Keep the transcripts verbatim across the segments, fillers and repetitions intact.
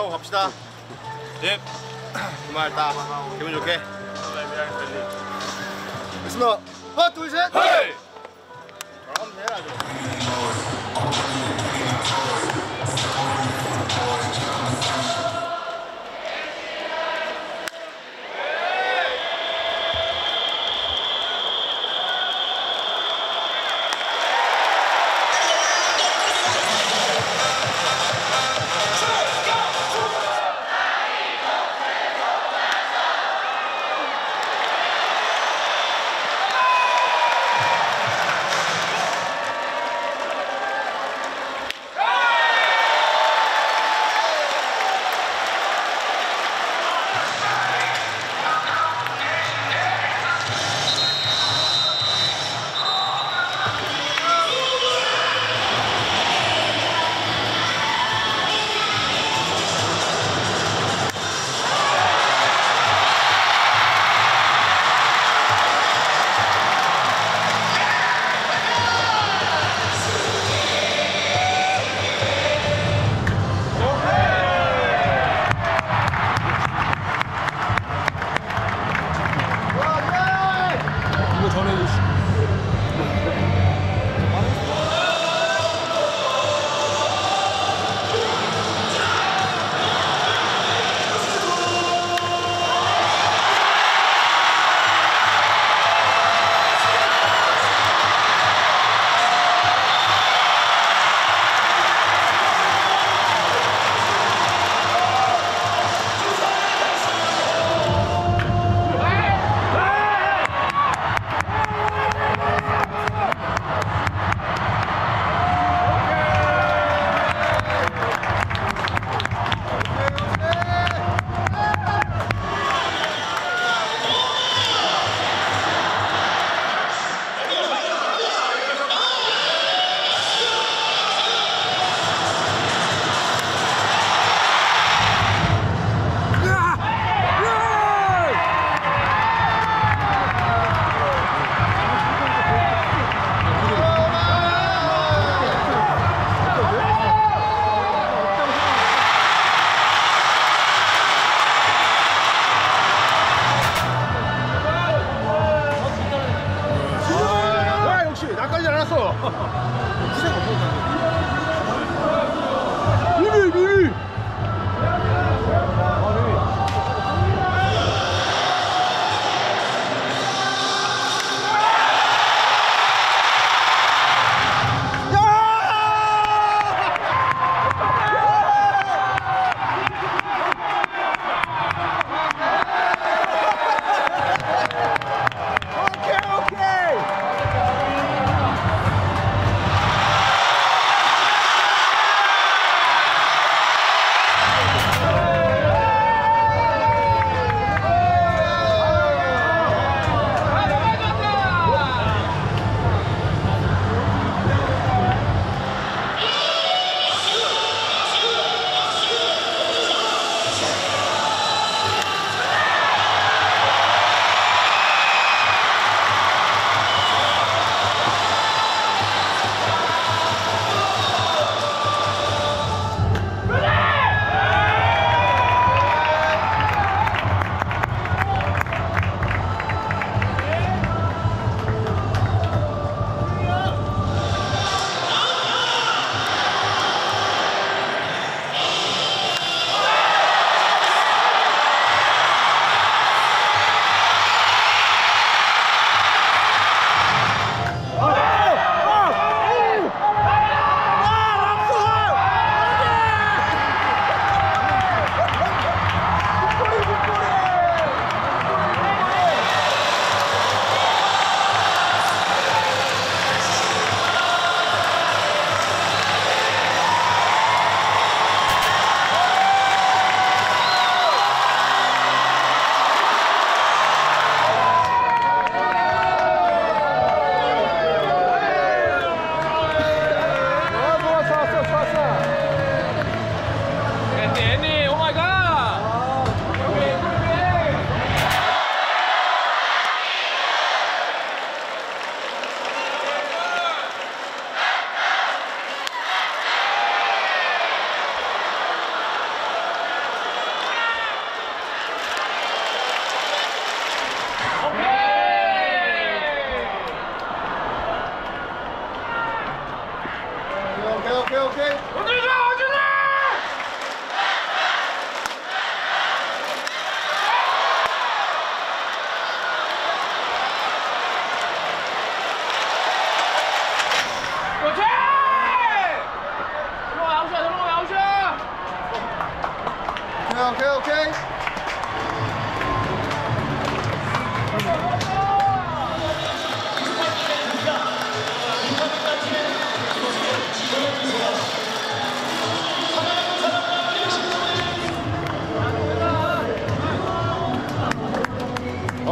하고 갑시다. 예. 그만 딱 기분 좋게. 됐습니다. 하나 둘 셋. 헤이. 잘하면 해야죠.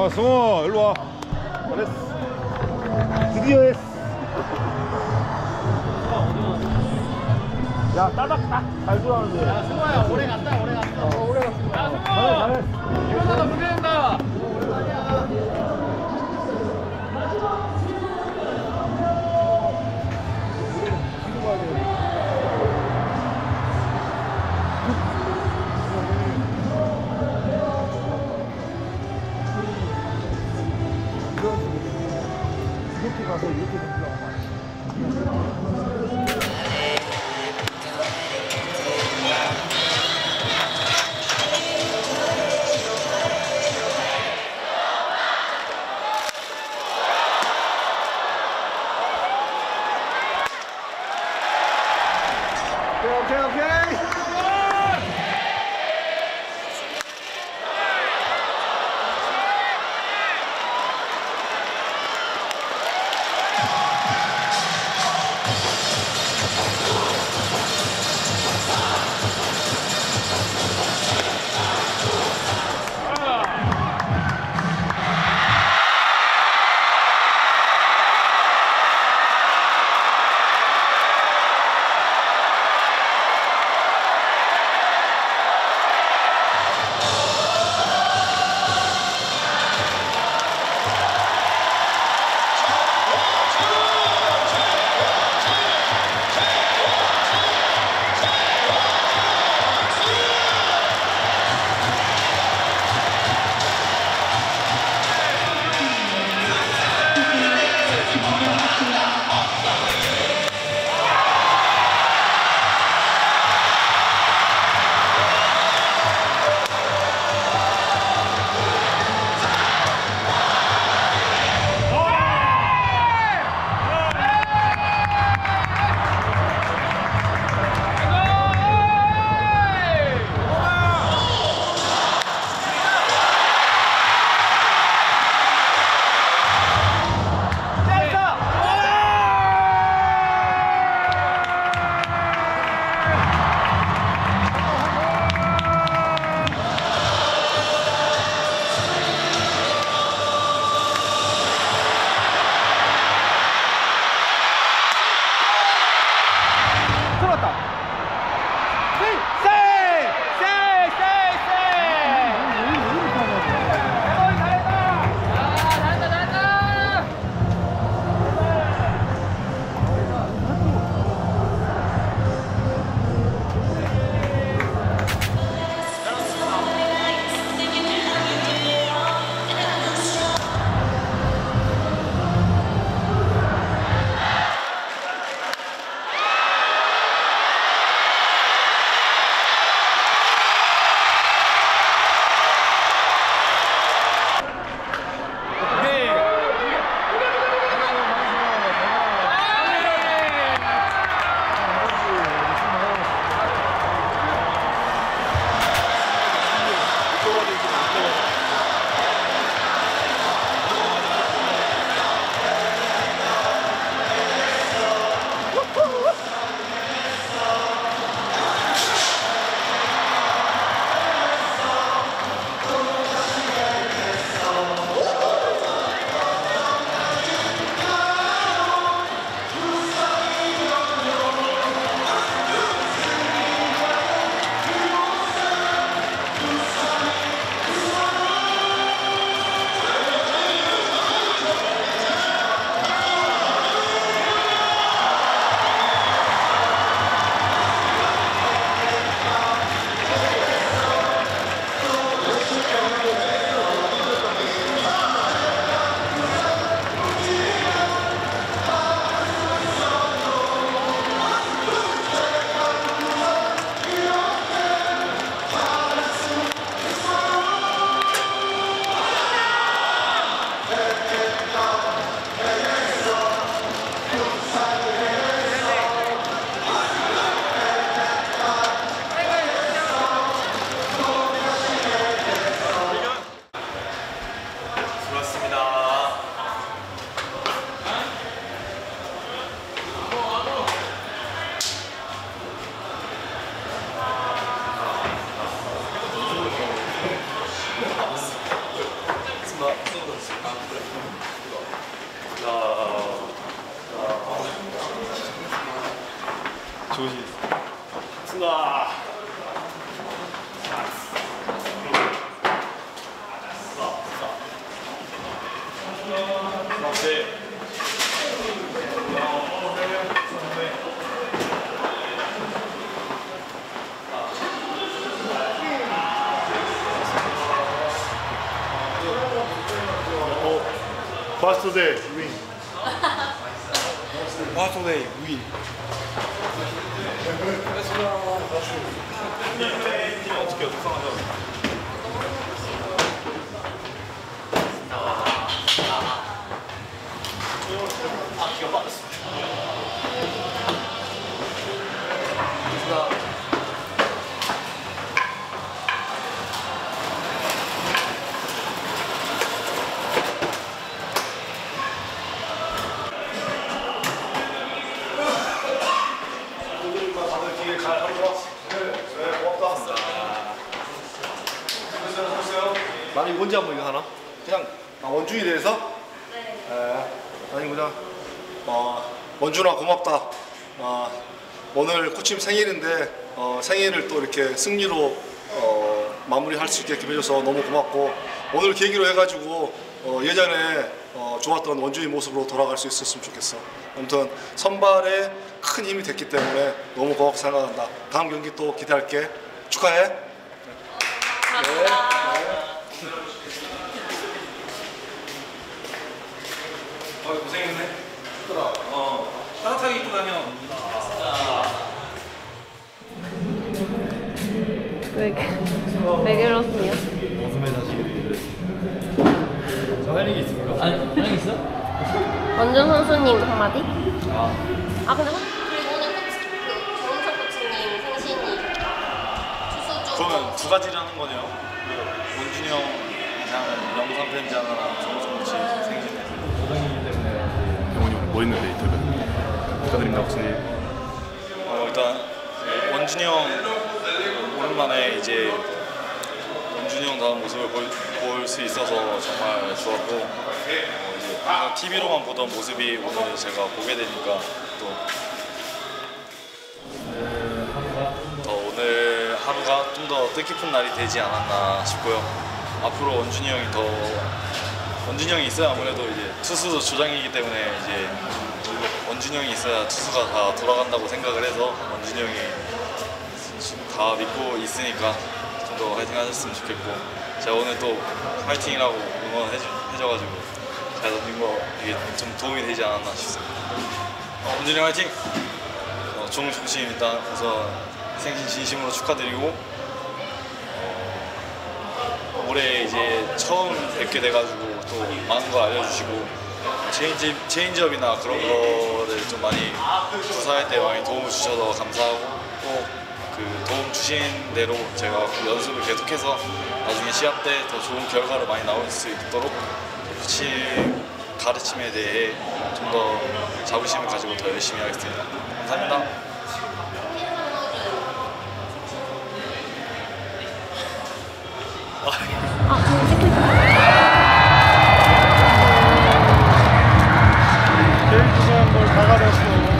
아, 승호, 일로 와. 잘했어. 드디어 했어. 야, 따닥 딱 잘 들어가는데. 야, 승호야, 오래 갔다, 오래 갔다. 어, 오래 갔어. 야, 승호! 잘해, 잘해. 이러다가 문제 된다. 이렇게 가서 이렇게 올라가. 버스데이 윈. 버스데이 윈. 어떻게 속상하죠? 아, 기억 받았습니다. 나는 뭔지 한번 이거 하나? 그냥 아, 원준이에 대해서? 네. 에, 아니 그냥 어, 원준아 고맙다. 어, 오늘 코치님 생일인데 어, 생일을 또 이렇게 승리로 어, 마무리할 수 있게 해줘서 너무 고맙고 오늘 계기로 해가지고 어, 예전에 어, 좋았던 원준이 모습으로 돌아갈 수 있었으면 좋겠어. 아무튼 선발에 큰 힘이 됐기 때문에 너무 고맙고 생각한다. 다음 경기 또 기대할게. 축하해. 감사합니다. 어, 고생했네. 힘들어. 어, 따뜻하게 입고 다녀. 왜, 왜 그렇군요? 웃음의 자식이 그랬어. 저할 얘기 있습니까? 아니, 할 얘기 있어? 원준 선수님 한마디? 아, 아 근데 혹- 그리고 오늘 코치, 그 정은석 코치님 생신이 투수 중 그러면 두 가지를 하는 거네요. 그 원준이 형 그냥 영상 편지 하나랑 정우성 코치 생신에. 고생이기 때문에. 영훈이 오늘 뭐 있는데 인터뷰? 축하드립니다 코치님. 어, 일단 원준이 형 오랜만에 이제 원준이 형 다운 모습을 볼 수 있어서 정말 좋았고 어, 이제 티비로만 보던 모습이 오늘 제가 보게 되니까 또 더 오늘 하루가 좀 더 뜻깊은 날이 되지 않았나 싶고요. 앞으로 원준이 형이 더 원준이 형이 있어야 아무래도 이제 투수도 조장이기 때문에 이제 원준이 형이 있어야 투수가 다 돌아간다고 생각을 해서 원준이 형이 다 믿고 있으니까 좀 더 화이팅 하셨으면 좋겠고 제가 오늘 또 화이팅이라고 응원해줘가지고 잘 던진 거 이게 좀 도움이 되지 않았나 싶습니다. 어, 원준이 형 화이팅! 어, 좋은 정신 일단 우선 생신 진심으로 축하드리고 어, 올해 이제 처음 뵙게 돼가지고 또 많은 걸 알려주시고 체인지, 체인지업이나 그런 거를 좀 많이 구사할 때 많이 도움을 주셔서 감사하고 또 그 도움 주신 대로 제가 그 연습을 계속해서 나중에 시합 때 더 좋은 결과를 많이 나올 수 있도록 코치 가르침에 대해 좀 더 자부심을 가지고 더 열심히 하겠습니다. 감사합니다. 아 지금 찍고 있다. 제일 중요한 걸 다 가졌어.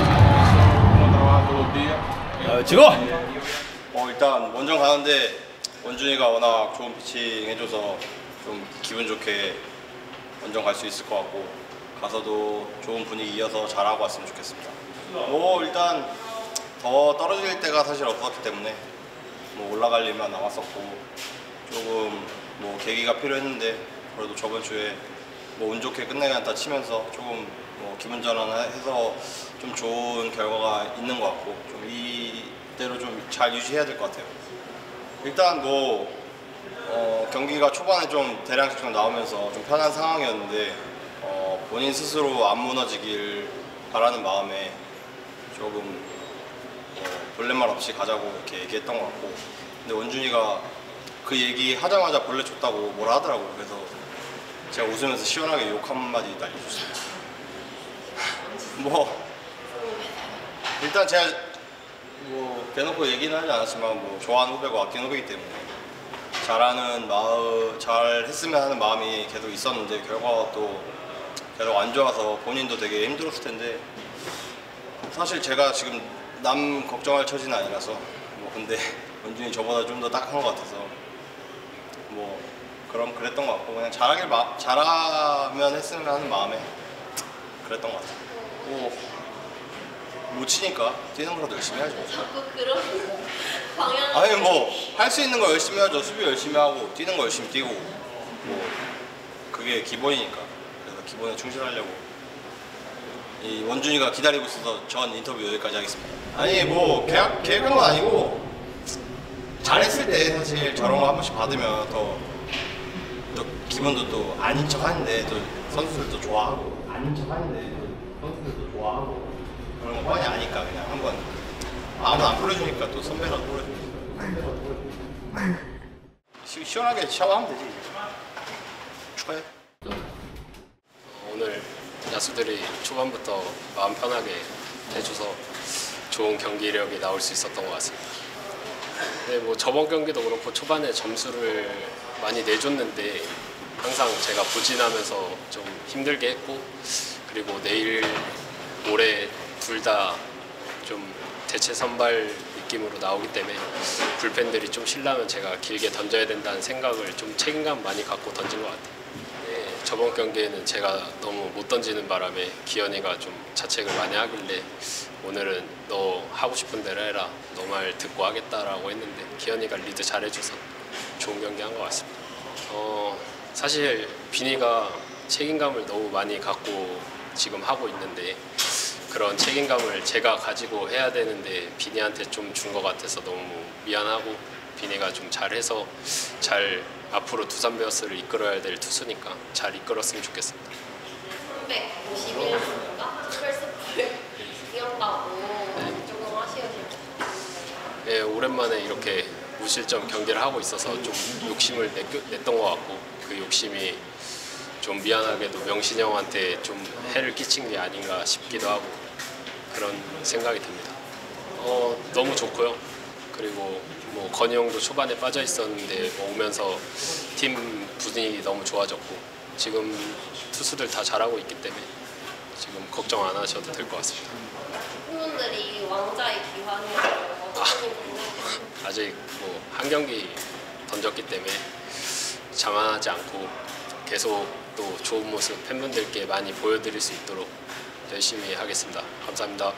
찍어! 어, 일단 원정 가는데 원준이가 워낙 좋은 피칭 해줘서 좀 기분 좋게 원정 갈 수 있을 것 같고 가서도 좋은 분위기 이어서 잘하고 왔으면 좋겠습니다. 뭐 일단 더 떨어질 때가 사실 없었기 때문에 뭐 올라갈 일만 남았었고 조금 뭐 계기가 필요했는데 그래도 저번 주에 뭐 운 좋게 끝내기 안타 치면서 조금 뭐 기분 전환해서 좀 좋은 결과가 있는 것 같고 좀 이대로 좀 잘 유지해야 될 것 같아요. 일단 뭐 어, 경기가 초반에 좀 대량씩 좀 나오면서 좀 편한 상황이었는데 어, 본인 스스로 안 무너지길 바라는 마음에 조금 어, 벌레말 없이 가자고 이렇게 얘기했던 것 같고 근데 원준이가 그 얘기 하자마자 벌레 줬다고 뭐라 하더라고요. 그래서 제가 웃으면서 시원하게 욕 한마디 날려줬습니다. 뭐 일단 제가 뭐 대놓고 얘기는 하지 않았지만 뭐 좋아하는 후배고 아끼는 후배이기 때문에 잘하는 마음, 잘 했으면 하는 마음이 계속 있었는데 결과가 또 계속 안 좋아서 본인도 되게 힘들었을 텐데 사실 제가 지금 남 걱정할 처지는 아니라서 뭐 근데 원준이 저보다 좀 더 딱한 것 같아서 뭐 그럼 그랬던 것 같고 그냥 잘하길 마, 잘하면 했으면 하는 마음에 그랬던 것 같아요. 뭐 못 치니까 뛰는 거라도 열심히 해야죠. 자꾸 그런 방향. 아니 뭐 할 수 있는 거 열심히 하죠. 수비 열심히 하고 뛰는 거 열심히 뛰고 뭐 그게 기본이니까. 그래서 기본에 충실하려고. 이 원준이가 기다리고 있어서 전 인터뷰 여기까지 하겠습니다. 아니 뭐 계약 계획한 건 아니고 잘했을 때 사실 저런 거 한 번씩 받으면 더, 또 기분도 또 아닌 척 하는데 또 선수들도 좋아하고 아닌 척 하는데 또 선수들도 좋아하고 그런 거 뻔히 아니까 그냥 한번 아무도 안 뿌려주니까 또 선배라도 뿌려주니까 시, 시원하게 샤워하면 되지. 축하해. 오늘 야수들이 초반부터 마음 편하게 해줘서 좋은 경기력이 나올 수 있었던 것 같습니다. 네, 뭐 저번 경기도 그렇고 초반에 점수를 많이 내줬는데 항상 제가 부진하면서 좀 힘들게 했고, 그리고 내일 모레 둘 다 좀 대체 선발 느낌으로 나오기 때문에 불펜들이 좀 실라면 제가 길게 던져야 된다는 생각을 좀 책임감 많이 갖고 던진 것 같아요. 네, 저번 경기에는 제가 너무 못 던지는 바람에 기현이가 좀 자책을 많이 하길래 오늘은 너 하고 싶은 대로 해라, 너 말 듣고 하겠다라고 했는데 기현이가 리드 잘해줘서 좋은 경기 한 것 같습니다. 어, 사실 비니가 책임감을 너무 많이 갖고 지금 하고 있는데 그런 책임감을 제가 가지고 해야 되는데 비니한테 좀 준 것 같아서 너무 미안하고, 비니가 좀 잘해서 잘 앞으로 두산 베어스를 이끌어야 될 투수니까 잘 이끌었으면 좋겠습니다. 삼백오십일 분인가? 스플스플 이겼다고 조금 아쉬우실 것 같아요. 예, 오랜만에 이렇게 무실점 경기를 하고 있어서 좀 욕심을 냈, 냈던 것 같고, 그 욕심이 좀 미안하게도 명신이 형한테 좀 해를 끼친 게 아닌가 싶기도 하고 그런 생각이 듭니다. 어, 너무 좋고요. 그리고 뭐 건희 형도 초반에 빠져 있었는데 뭐 오면서 팀 분위기 너무 좋아졌고 지금 투수들 다 잘하고 있기 때문에 지금 걱정 안 하셔도 될 것 같습니다. 팬분들이 왕자의 기환이라고 어떤 분들 아직 뭐 한 경기 던졌기 때문에 자만하지 않고 계속 또 좋은 모습 팬분들께 많이 보여드릴 수 있도록 열심히 하겠습니다. 감사합니다.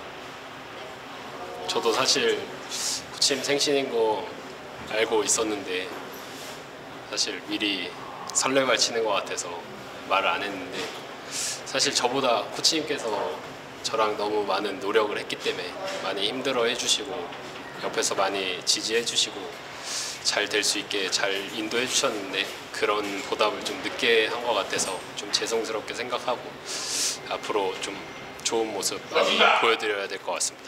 저도 사실 코치님 생신인 거 알고 있었는데 사실 미리 설레발 치는 것 같아서 말을 안 했는데, 사실 저보다 코치님께서 저랑 너무 많은 노력을 했기 때문에 많이 힘들어 해주시고 옆에서 많이 지지해 주시고 잘 될 수 있게 잘 인도해 주셨는데 그런 보답을 좀 늦게 한 것 같아서 좀 죄송스럽게 생각하고 앞으로 좀 좋은 모습 많이 보여드려야 될 것 같습니다.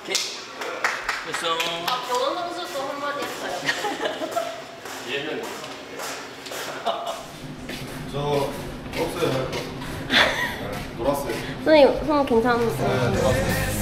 아, 병원 선수도 한마디 했어요. 얘는 저 없어요. 할 거. 놀았어요. 선생님, 손 괜찮으세요? 네, 놀았어요.